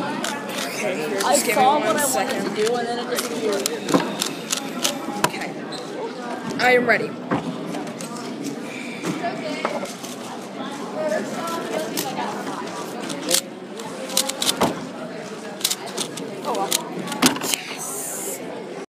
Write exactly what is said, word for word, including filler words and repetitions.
Okay, here, I just give me saw one what I second. wanted to do and then it disappeared. Okay. I am ready. Oh well.